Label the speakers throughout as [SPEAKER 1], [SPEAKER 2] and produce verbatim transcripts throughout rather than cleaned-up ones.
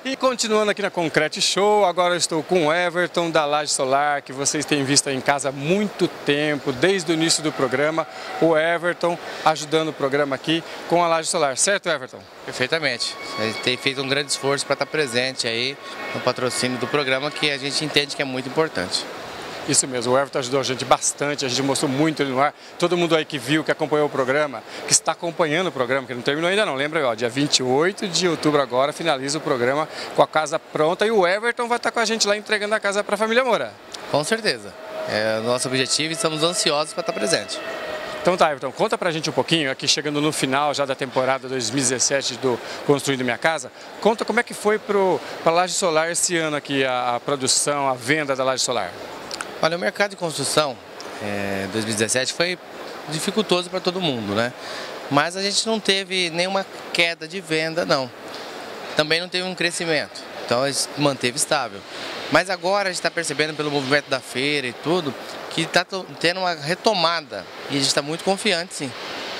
[SPEAKER 1] E continuando aqui na Concrete Show, agora eu estou com o Everton da Laje Solar, que vocês têm visto aí em casa há muito tempo, desde o início do programa, o Everton ajudando o programa aqui com a Laje Solar, certo, Everton?
[SPEAKER 2] Perfeitamente. A gente tem feito um grande esforço para estar presente aí no patrocínio do programa, que a gente entende que é muito importante.
[SPEAKER 1] Isso mesmo, o Everton ajudou a gente bastante, a gente mostrou muito ele no ar. Todo mundo aí que viu, que acompanhou o programa, que está acompanhando o programa, que não terminou ainda não, lembra, ó, dia vinte e oito de outubro agora, finaliza o programa com a casa pronta e o Everton vai estar com a gente lá entregando a casa para a família Moura.
[SPEAKER 2] Com certeza. É o nosso objetivo e estamos ansiosos para estar presente.
[SPEAKER 1] Então tá, Everton, conta pra gente um pouquinho, aqui chegando no final já da temporada dois mil e dezessete do Construindo Minha Casa, conta como é que foi para a Laje Solar esse ano aqui, a, a produção, a venda da Laje Solar.
[SPEAKER 2] Olha, o mercado de construção é, dois mil e dezessete foi dificultoso para todo mundo, né? Mas a gente não teve nenhuma queda de venda, não. Também não teve um crescimento, então a gente manteve estável. Mas agora a gente está percebendo pelo movimento da feira e tudo, que está tendo uma retomada e a gente está muito confiante, sim.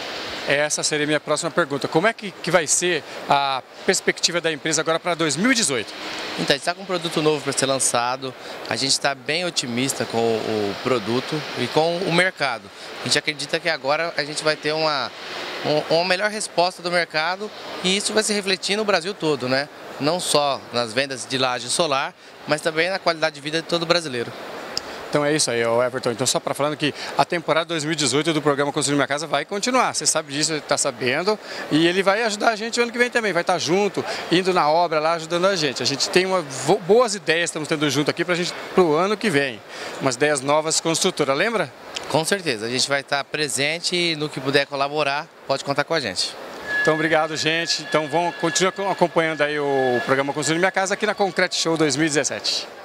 [SPEAKER 1] Essa seria a minha próxima pergunta. Como é que, que vai ser a perspectiva da empresa agora para dois mil e dezoito?
[SPEAKER 2] Então, a gente está com um produto novo para ser lançado, a gente está bem otimista com o produto e com o mercado. A gente acredita que agora a gente vai ter uma, uma melhor resposta do mercado e isso vai se refletir no Brasil todo, né? Não só nas vendas de laje solar, mas também na qualidade de vida de todo brasileiro.
[SPEAKER 1] Então é isso aí, Everton. Então só para falando que a temporada dois mil e dezoito do programa Construindo Minha Casa vai continuar. Você sabe disso, ele está sabendo. E ele vai ajudar a gente o ano que vem também. Vai estar junto, indo na obra lá, ajudando a gente. A gente tem uma, boas ideias, estamos tendo junto aqui para a gente para o ano que vem. Umas ideias novas construtoras, lembra?
[SPEAKER 2] Com certeza. A gente vai estar presente e no que puder colaborar, pode contar com a gente.
[SPEAKER 1] Então, obrigado, gente. Então, vão continuar acompanhando aí o programa Construindo Minha Casa aqui na Concrete Show dois mil e dezessete.